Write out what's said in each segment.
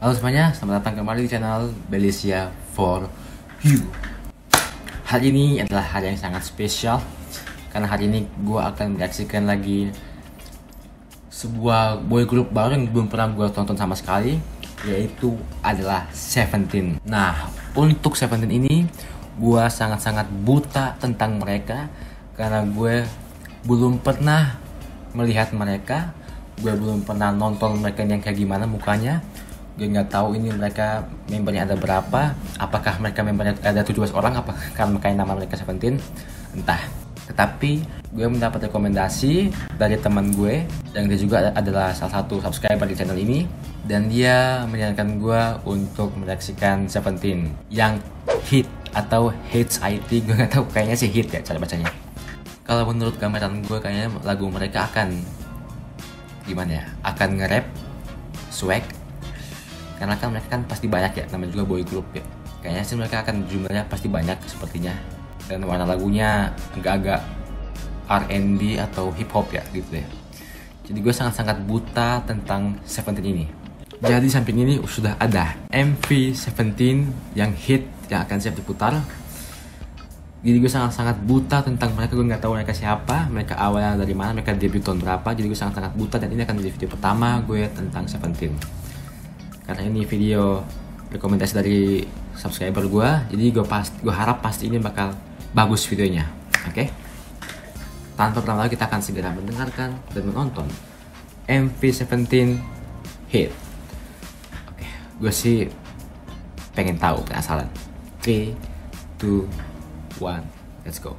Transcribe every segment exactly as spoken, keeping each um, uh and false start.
Halo semuanya, selamat datang kembali di channel Belisia for You. Hari ini adalah hari yang sangat spesial karena hari ini gue akan mereaksikan lagi sebuah boy group baru yang belum pernah gue tonton sama sekali, yaitu adalah Seventeen. Nah, untuk Seventeen ini gue sangat-sangat buta tentang mereka karena gue belum pernah melihat mereka, gue belum pernah nonton mereka yang kayak gimana mukanya. Gue nggak tahu ini mereka membernya ada berapa, apakah mereka membernya ada tujuh belas orang, apakah makanya nama mereka Seventeen, entah. Tetapi gue mendapat rekomendasi dari teman gue yang dia juga adalah salah satu subscriber di channel ini, dan dia menyarankan gue untuk mereaksikan Seventeen yang hit atau H I T, gue nggak tahu, kayaknya sih hit ya cara bacanya. Kalau menurut gambaran gue kayaknya lagu mereka akan gimana ya, akan nge-rap, swag. Karena kan mereka kan pasti banyak ya, namanya juga boy group ya. Kayaknya sih mereka akan jumlahnya pasti banyak sepertinya. Dan warna lagunya agak-agak R and B atau hip hop ya gitu ya. Jadi gue sangat-sangat buta tentang Seventeen ini. Jadi samping ini sudah ada M V Seventeen yang hit yang akan siap diputar. Jadi gue sangat-sangat buta tentang mereka, gue nggak tahu mereka siapa, mereka awalnya dari mana, mereka debut tahun berapa. Jadi gue sangat-sangat buta, dan ini akan menjadi video pertama gue tentang Seventeen. Karena ini video rekomendasi dari subscriber gue, jadi gue pas gue harap pasti ini bakal bagus videonya. Oke, okay? Tanpa berlama lagi kita akan segera mendengarkan dan menonton M V Seventeen hit. Oke, okay. Gue sih pengen tahu, penasaran. three, two, one, let's go.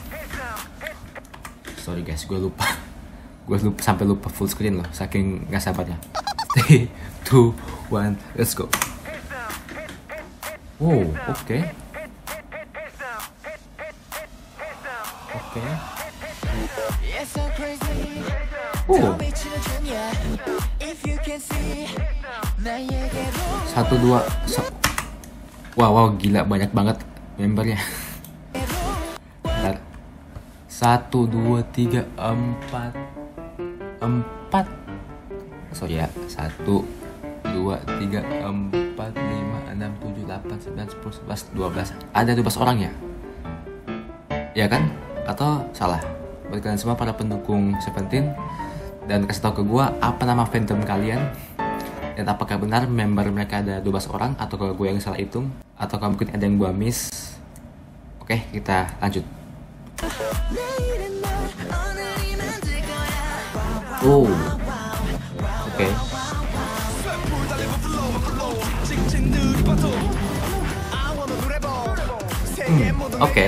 Sorry guys, gue lupa, gue lupa sampai lupa full screen loh, saking nggak sabarnya. three, two, one, let's go. Oh, oke. Okay. Oke. Okay. Oh. Satu dua. So. Wow, wow, gila banyak banget membernya. Bentar. Satu dua tiga empat empat. Sorry ya, satu, dua, tiga, empat, lima, enam, tujuh, delapan, sembilan, sepuluh, sebelas, dua belas. Ada dua belas orang ya? Ya kan? Atau salah? Buat kalian semua para pendukung Seventeen, dan kasih tahu ke gue apa nama fandom kalian, dan apakah benar member mereka ada dua belas orang, atau kalau gue yang salah hitung, atau kalau mungkin ada yang gue miss. Oke, kita lanjut. Oh. Oke. Okay. Hmm, oke. Okay.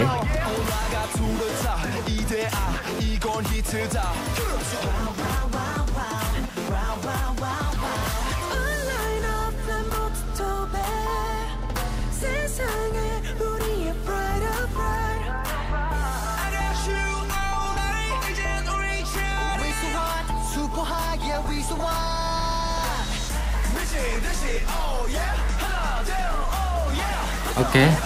Oke. Okay.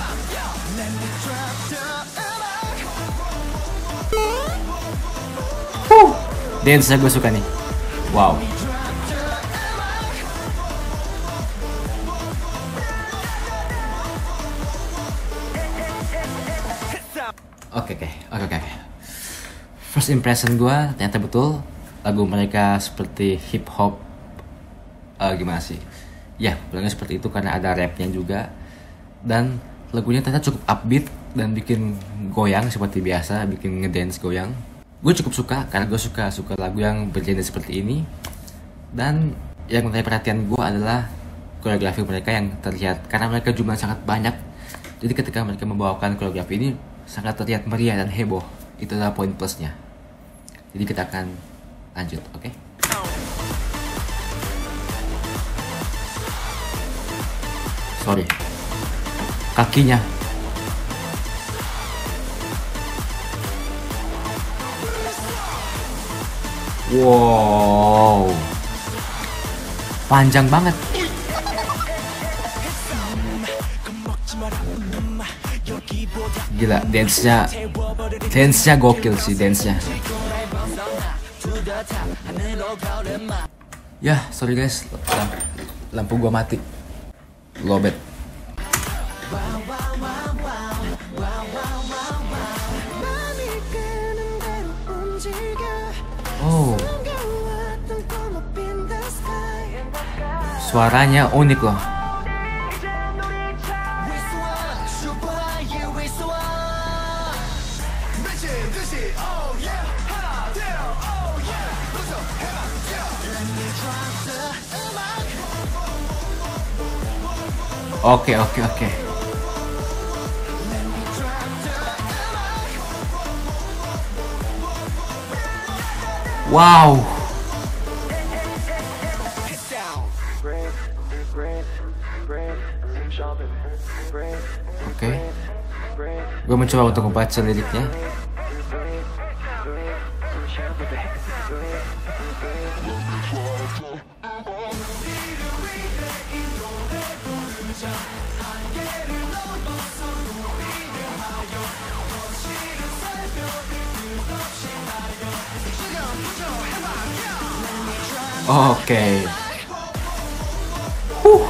Uh, dance-nya gue suka nih. Wow. Oke, oke, oke, oke. First impression gue ternyata betul, lagu mereka seperti hip hop. Uh, gimana sih? Ya, bilangnya seperti itu karena ada rapnya juga. Dan lagunya ternyata cukup upbeat dan bikin goyang seperti biasa, bikin ngedance goyang. Gue cukup suka karena gue suka suka lagu yang bergenre seperti ini. Dan yang menarik perhatian gue adalah koreografi mereka yang terlihat, karena mereka jumlah sangat banyak. Jadi ketika mereka membawakan koreografi ini sangat terlihat meriah dan heboh. Itu adalah poin plusnya. Jadi kita akan lanjut, oke? Okay? Sorry, kakinya. Wow, panjang banget. Gila, dance-nya dance-nya gokil sih, dance-nya. Ya, sorry guys, lampu gua mati. Lobet. Oh, suaranya unik loh. Oke, oke, oke. Wow. Oke. Gue mencoba untuk membaca liriknya. Oke. Huh.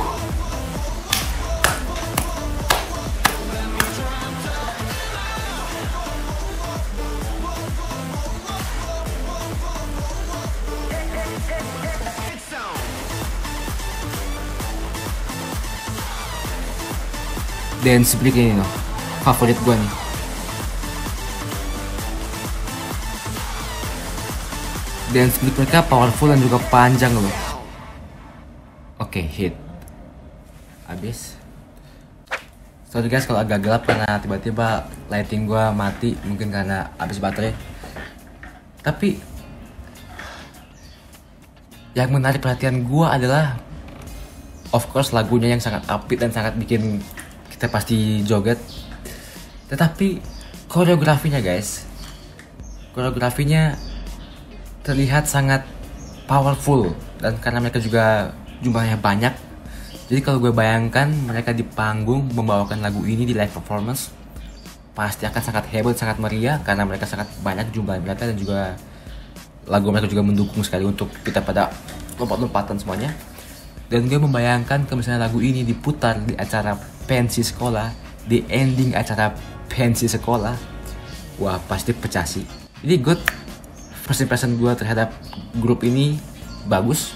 Dance break ini loh, favorit gue nih. Dance break mereka powerful dan juga panjang loh. Oke, hit. Habis. Sorry guys kalau agak gelap karena tiba-tiba lighting gue mati, mungkin karena habis baterai. Tapi yang menarik perhatian gue adalah, of course, lagunya yang sangat upbeat dan sangat bikin kita pasti joget. Tetapi koreografinya guys, koreografinya terlihat sangat powerful, dan karena mereka juga jumlahnya banyak, jadi kalau gue bayangkan mereka di panggung membawakan lagu ini di live performance pasti akan sangat hebat, sangat meriah, karena mereka sangat banyak jumlah mereka, dan juga lagu mereka juga mendukung sekali untuk kita pada lompat-lompatan semuanya. Dan gue membayangkan kalau misalnya lagu ini diputar di acara pensi sekolah, di ending acara pensi sekolah, wah pasti pecah sih. Jadi good first impression gue terhadap grup ini bagus,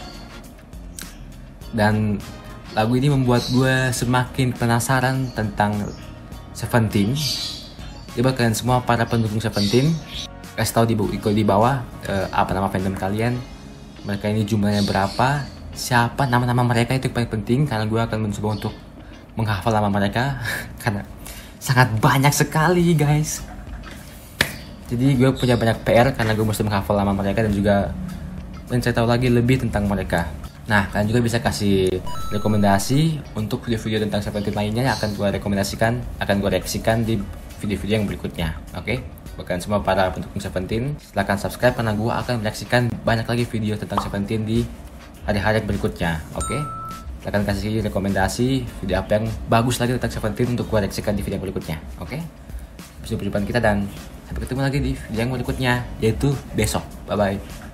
dan lagu ini membuat gue semakin penasaran tentang Seventeen. Coba kalian semua para pendukung Seventeen kasih tahu di, di bawah uh, apa nama fandom kalian, mereka ini jumlahnya berapa, siapa nama-nama mereka, itu yang paling penting, karena gue akan mencoba untuk menghafal nama mereka karena sangat banyak sekali guys. Jadi gue punya banyak P R karena gue mesti menghafal nama mereka dan juga mencari tahu lagi lebih tentang mereka. Nah, kalian juga bisa kasih rekomendasi untuk video-video tentang Seventeen lainnya yang akan gue rekomendasikan, akan gue reaksikan di video-video yang berikutnya. Oke, okay? Bahkan semua para pendukung Seventeen, silahkan subscribe karena gue akan mereaksikan banyak lagi video tentang Seventeen di hari-hari berikutnya. Oke, okay? Silahkan kasih rekomendasi video apa yang bagus lagi tentang Seventeen untuk gue reaksikan di video berikutnya. Oke, okay? Sampai jumpa kita dan sampai ketemu lagi di video yang berikutnya, yaitu besok. Bye bye.